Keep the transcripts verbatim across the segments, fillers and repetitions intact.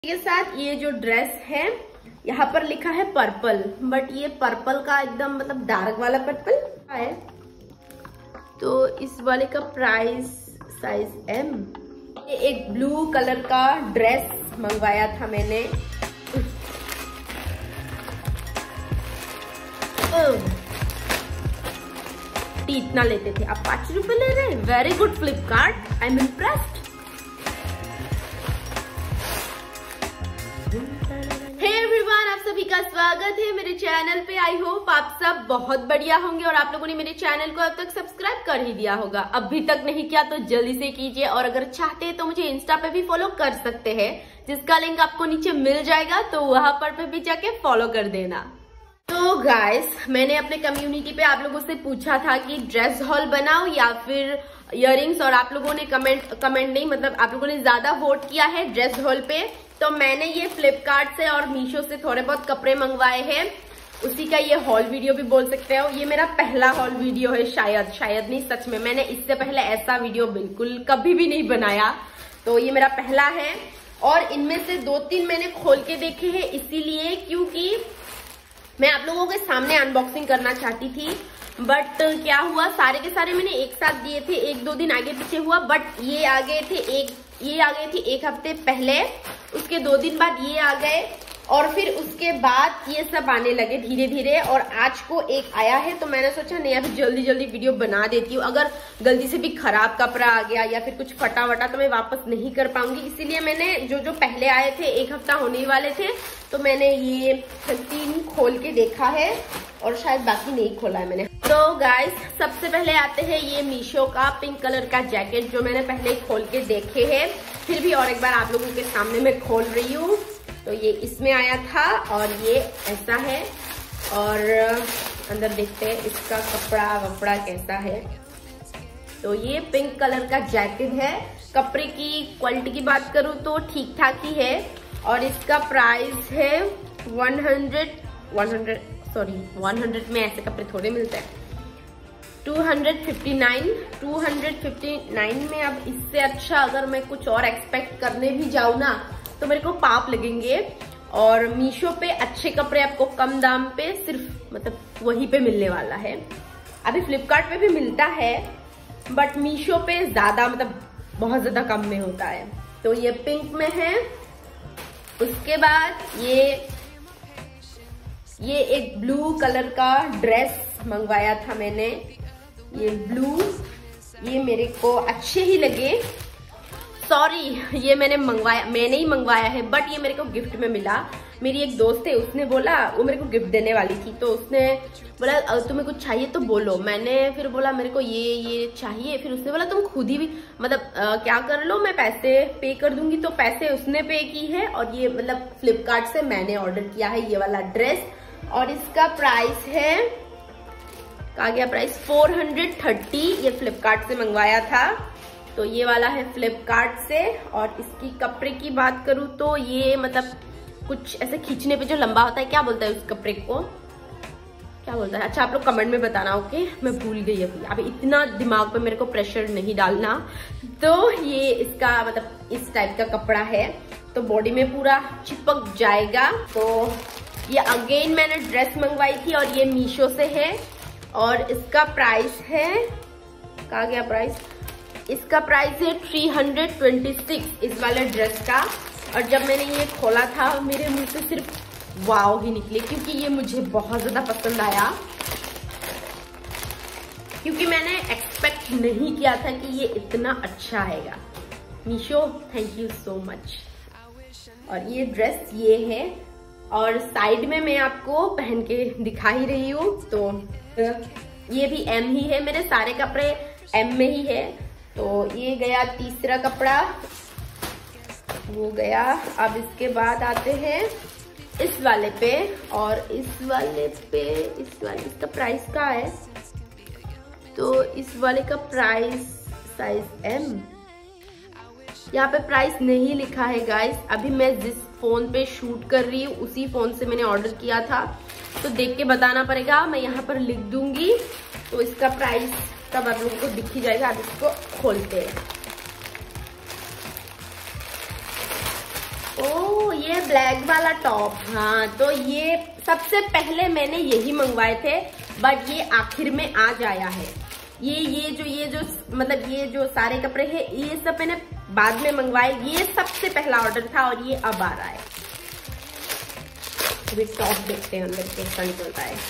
के साथ ये जो ड्रेस है यहाँ पर लिखा है पर्पल, बट ये पर्पल का एकदम मतलब डार्क वाला पर्पल है। तो इस वाले का प्राइस साइज एम। ये एक ब्लू कलर का ड्रेस मंगवाया था मैंने। इतना लेते थे, अब पांच रुपए ले रहे हैं। Very good Flipkart, I am impressed. आप सभी का स्वागत है मेरे चैनल पे। आई होप आप सब बहुत बढ़िया होंगे और आप लोगों ने मेरे चैनल को अब तक सब्सक्राइब कर ही दिया होगा। अभी तक नहीं किया तो जल्दी से कीजिए, और अगर चाहते हैं तो मुझे इंस्टा पे भी फॉलो कर सकते हैं, जिसका लिंक आपको नीचे मिल जाएगा, तो वहां पर पे भी जाके फॉलो कर देना। तो गाइस, मैंने अपने कम्युनिटी पे आप लोगों से पूछा था कि ड्रेस हॉल बनाओ या फिर इयररिंग्स, और आप लोगों ने कमेंट कमेंट नहीं मतलब आप लोगों ने ज्यादा वोट किया है ड्रेस हॉल पे। तो मैंने ये फ्लिपकार्ट से और मीशो से थोड़े बहुत कपड़े मंगवाए हैं, उसी का ये हॉल वीडियो भी बोल सकते हो। ये मेरा पहला हॉल वीडियो है, शायद शायद नहीं सच में। मैंने इससे पहले ऐसा वीडियो बिल्कुल कभी भी नहीं बनाया, तो ये मेरा पहला है। और इनमें से दो तीन मैंने खोल के देखे हैं, इसीलिए क्योंकि मैं आप लोगों के सामने अनबॉक्सिंग करना चाहती थी। बट क्या हुआ, सारे के सारे मैंने एक साथ दिए थे, एक दो दिन आगे पीछे हुआ। बट ये आ गए थे एक ये आ गए थे एक हफ्ते पहले, उसके दो दिन बाद ये आ गए, और फिर उसके बाद ये सब आने लगे धीरे धीरे। और आज को एक आया है, तो मैंने सोचा नहीं अभी जल्दी जल्दी वीडियो बना देती हूँ। अगर गलती से भी खराब कपड़ा आ गया या फिर कुछ फटा वटा तो मैं वापस नहीं कर पाऊंगी। इसीलिए मैंने जो जो पहले आए थे, एक हफ्ता होने वाले थे, तो मैंने ये तीन खोल के देखा है, और शायद बाकी नहीं खोला है मैंने। तो गाइस, सबसे पहले आते हैं ये मीशो का पिंक कलर का जैकेट, जो मैंने पहले खोल के देखे हैं, फिर भी और एक बार आप लोगों के सामने मैं खोल रही हूँ। तो ये इसमें आया था और ये ऐसा है, और अंदर देखते हैं इसका कपड़ा वपड़ा कैसा है। तो ये पिंक कलर का जैकेट है। कपड़े की क्वालिटी की बात करूँ तो ठीक ठाक ही है, और इसका प्राइस है one hundred one hundred sorry one hundred में ऐसे कपड़े थोड़े मिलते हैं। Two hundred fifty nine two hundred fifty nine में अब इससे अच्छा अगर मैं कुछ और एक्सपेक्ट करने भी जाऊँ ना, तो मेरे को पाप लगेंगे। और मीशो पे अच्छे कपड़े आपको कम दाम पे सिर्फ मतलब वहीं पे मिलने वाला है। अभी फ्लिपकार्ट पे भी मिलता है, बट मीशो पे ज्यादा मतलब बहुत ज्यादा कम में होता है। तो ये पिंक में है। उसके बाद ये ये एक ब्लू कलर का ड्रेस मंगवाया था मैंने। ये ब्लू, ये मेरे को अच्छे ही लगे। सॉरी, ये मैंने मंगवाया मैंने ही मंगवाया है, बट ये मेरे को गिफ्ट में मिला। मेरी एक दोस्त है, उसने बोला, वो मेरे को गिफ्ट देने वाली थी, तो उसने बोला तुम्हें कुछ चाहिए तो बोलो। मैंने फिर बोला मेरे को ये ये चाहिए। फिर उसने बोला तुम खुद ही भी मतलब आ, क्या कर लो, मैं पैसे पे कर दूंगी। तो पैसे उसने पे की है, और ये मतलब फ्लिपकार्ट से मैंने ऑर्डर किया है ये वाला ड्रेस। और इसका प्राइस है, कहा गया प्राइस, फोर हंड्रेड थर्टी। ये फ्लिपकार्ट से मंगवाया था, तो ये वाला है फ्लिपकार्ट से। और इसकी कपड़े की बात करूँ तो ये मतलब कुछ ऐसे खींचने पे जो लंबा होता है, क्या बोलता है उस कपड़े को, क्या बोलता है? अच्छा, आप लोग कमेंट में बताना। ओके, मैं भूल गई अभी अभी इतना दिमाग पे मेरे को प्रेशर नहीं डालना। तो ये इसका मतलब इस टाइप का कपड़ा है, तो बॉडी में पूरा चिपक जाएगा। तो ये अगेन मैंने ड्रेस मंगवाई थी, और ये मीशो से है। और इसका प्राइस है, कहा गया प्राइस, इसका प्राइस है थ्री हंड्रेड ट्वेंटी सिक्स इस वाले ड्रेस का। और जब मैंने ये खोला था, मेरे मुंह से सिर्फ वाव ही निकले, क्योंकि ये मुझे बहुत ज्यादा पसंद आया। क्योंकि मैंने एक्सपेक्ट नहीं किया था कि ये इतना अच्छा आएगा। Meesho, thank you so much. और ये ड्रेस ये है, और साइड में मैं आपको पहन के दिखा ही रही हूँ। तो ये भी एम ही है, मेरे सारे कपड़े एम में ही है। तो ये गया तीसरा कपड़ा, वो गया। अब इसके बाद आते हैं इस वाले पे, और इस वाले पे इस वाले इसका प्राइस क्या है? तो इस वाले का प्राइस साइज एम। यहाँ पे प्राइस नहीं लिखा है गाइस। अभी मैं जिस फोन पे शूट कर रही हूँ उसी फोन से मैंने ऑर्डर किया था, तो देख के बताना पड़ेगा। मैं यहाँ पर लिख दूंगी, तो इसका प्राइस तब आप लोगों को दिख ही जाएगा। आप इसको खोलते हैं। ओ ये ब्लैक वाला टॉप, हाँ तो ये सबसे पहले मैंने यही मंगवाए थे, बट ये आखिर में आज आया है। ये ये जो ये जो मतलब ये जो सारे कपड़े हैं ये सब मैंने बाद में मंगवाए, ये सबसे पहला ऑर्डर था और ये अब आ रहा है। अभी टॉप देखते हैं अंदर कैसा निकलता है।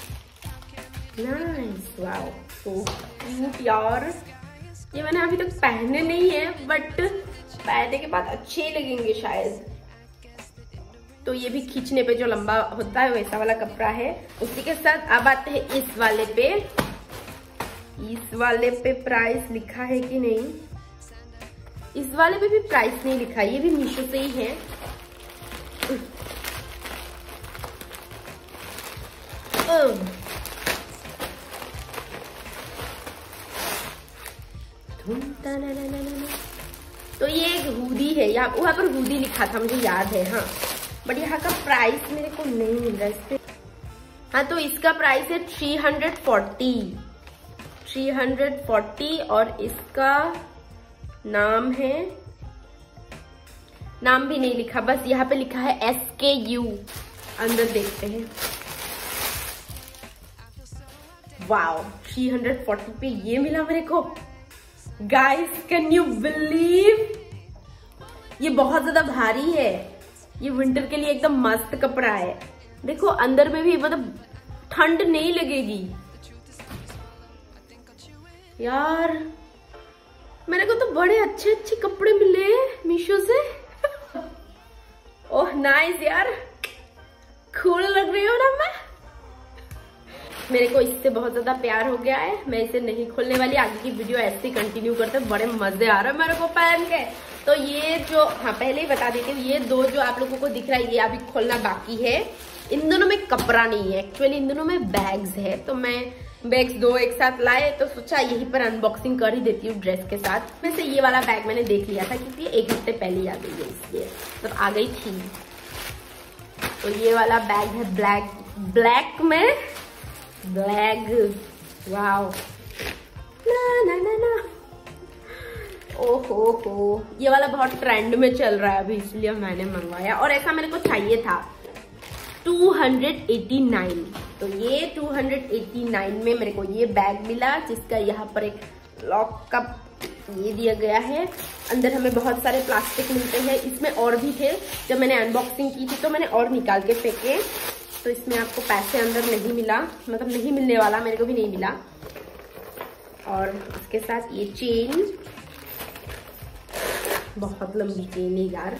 नाइस, वाओ सो क्यूट यार। ये मैंने अभी तक पहने नहीं है, बट पहनने के बाद अच्छे लगेंगे शायद। तो ये भी खींचने पे जो लंबा होता है वैसा वाला कपड़ा है। उसी के साथ अब आते हैं इस वाले पे। इस वाले पे प्राइस लिखा है कि नहीं? इस वाले पे भी प्राइस नहीं लिखा, ये भी मीशो से ही है। तो ये एक हुडी है, यहाँ वहां पर हुडी लिखा था मुझे याद है, हाँ बट यहाँ का प्राइस मेरे को नहीं मिल रहा है इस पे। हाँ तो इसका प्राइस है three hundred forty, three hundred forty और इसका नाम है, नाम भी नहीं लिखा, बस यहाँ पे लिखा है एस के यू। अंदर देखते हैं। वाओ थ्री हंड्रेड फोर्टी पे ये मिला मेरे को। गाइस कैन यू बिलीव, ये बहुत ज्यादा भारी है, ये विंटर के लिए एकदम मस्त कपड़ा है। देखो अंदर में भी मतलब ठंड नहीं लगेगी यार। मेरे को तो बड़े अच्छे अच्छे कपड़े मिले मीशो से। ओह नाइस यार, कूल लग रही हो ना मैं। मेरे को इससे बहुत ज्यादा प्यार हो गया है, मैं इसे नहीं खोलने वाली। आगे की वीडियो ऐसे ही कंटिन्यू करते, बड़े मजे आ रहे हैं मेरे को पहन के। तो ये जो, हाँ पहले ही बता देती हूँ, ये दो जो आप लोगों को दिख रहा है ये अभी खोलना बाकी है। इन दोनों में कपड़ा नहीं है एक्चुअली, इन दोनों में बैग्स है। तो मैं बैग्स दो एक साथ लाए तो सोचा यहीं पर अनबॉक्सिंग कर ही देती हूँ ड्रेस के साथ। वैसे ये वाला बैग मैंने देख लिया था क्योंकि एक हफ्ते पहले ही आ गई है, इसलिए मतलब आ गई थी। तो ये वाला बैग है ब्लैक ब्लैक में ब्लैक, वाओ ना ना ना ना। ओहो हो, ये वाला बहुत ट्रेंड में चल रहा है अभी, इसलिए मैंने मंगवाया और ऐसा मेरे को चाहिए था। टू हंड्रेड एटी नाइन, तो ये टू हंड्रेड एटी नाइन में मेरे को ये बैग मिला, जिसका यहाँ पर एक लॉक का ये दिया गया है। अंदर हमें बहुत सारे प्लास्टिक मिलते हैं, इसमें और भी थे। जब मैंने अनबॉक्सिंग की थी तो मैंने और निकाल के फेंके। तो इसमें आपको पैसे अंदर नहीं मिला, मतलब नहीं मिलने वाला, मेरे को भी नहीं मिला। और इसके साथ ये चेन, बहुत लंबी चेन है यार।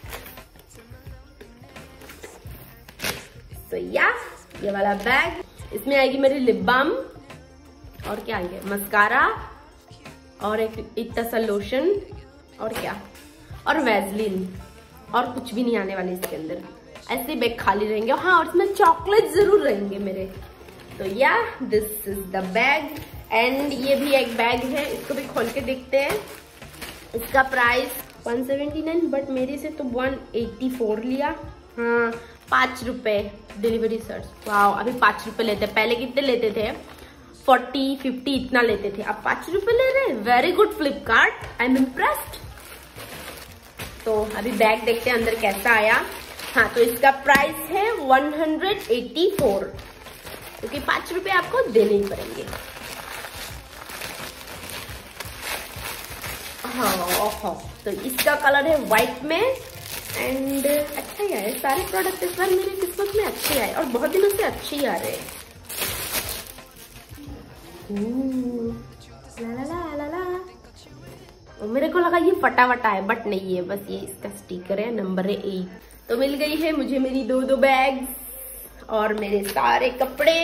तो या ये वाला बैग, इसमें आएगी मेरी लिप बाम और क्या आएगा, मस्कारा और एक इतना सा लोशन और क्या, और वैसलीन, और कुछ भी नहीं आने वाले इसके अंदर। ऐसे बैग खाली रहेंगे। हाँ और इसमें चॉकलेट जरूर रहेंगे मेरे। तो yeah this is the bag and ये भी एक बैग है, इसको भी खोल के देखते हैं। इसका price one seventy nine, but मेरे से तो वन एटी फोर लिया। हाँ पाँच रुपए डिलीवरी चार्ज। वाओ अभी पाँच रुपए लेते हैं, पहले कितने लेते थे? फोर्टी फिफ्टी इतना लेते थे, अब पाँच रुपए ले रहे हैं। Very good Flipkart, I am impressed. तो अभी बैग देखते हैं अंदर कैसा आया। हाँ तो इसका प्राइस है वन हंड्रेड एटी फोर, क्योंकि पाँच रुपए आपको देने ही पड़ेंगे। हाँ हाँ तो इसका कलर है व्हाइट में एंड अच्छा ही आया। सारे प्रोडक्ट इस बार मेरे किस्मत में अच्छे आए और बहुत दिनों से अच्छे ही आ रहे हैं। ला ला ला ला ला। और मेरे को लगा ये फटा वटा है, बट नहीं है, बस ये इसका स्टिकर है, नंबर है एट। तो मिल गई है मुझे मेरी दो दो बैग्स और मेरे सारे कपड़े।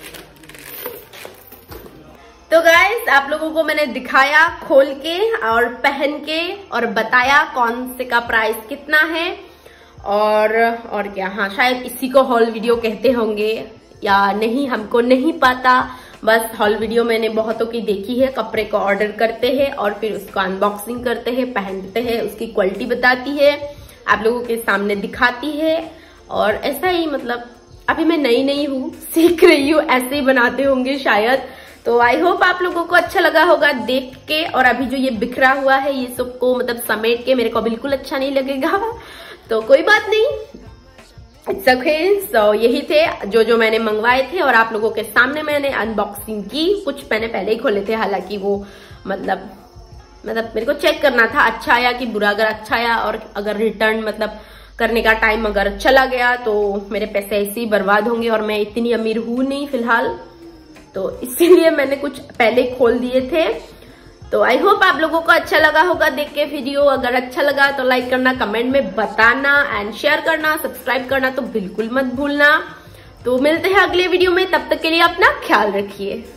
तो गाइस आप लोगों को मैंने दिखाया खोल के और पहन के और बताया कौन से का प्राइस कितना है और और क्या। हाँ शायद इसी को हॉल वीडियो कहते होंगे या नहीं, हमको नहीं पता। बस हॉल वीडियो मैंने बहुतों की देखी है, कपड़े को ऑर्डर करते हैं और फिर उसको अनबॉक्सिंग करते हैं, पहनते हैं, उसकी क्वालिटी बताती है, आप लोगों के सामने दिखाती है। और ऐसा ही मतलब अभी मैं नई नई हूँ, सीख रही हूँ, ऐसे ही बनाते होंगे शायद। तो आई होप आप लोगों को अच्छा लगा होगा देख के। और अभी जो ये बिखरा हुआ है ये सबको मतलब समेट के मेरे को बिल्कुल अच्छा नहीं लगेगा, तो कोई बात नहीं, इट्स ओके। सो यही थे जो जो मैंने मंगवाए थे और आप लोगों के सामने मैंने अनबॉक्सिंग की। कुछ मैंने पहले ही खोले थे, हालांकि वो मतलब मतलब मेरे को चेक करना था अच्छा आया कि बुरा। अगर अच्छा आया और अगर रिटर्न मतलब करने का टाइम अगर चला गया तो मेरे पैसे ऐसे ही बर्बाद होंगे, और मैं इतनी अमीर हूं नहीं फिलहाल, तो इसीलिए मैंने कुछ पहले खोल दिए थे। तो आई होप आप लोगों को अच्छा लगा होगा देख के वीडियो। अगर अच्छा लगा तो लाइक करना, कमेंट में बताना एंड शेयर करना, सब्सक्राइब करना तो बिल्कुल मत भूलना। तो मिलते हैं अगले वीडियो में, तब तक के लिए अपना ख्याल रखिए।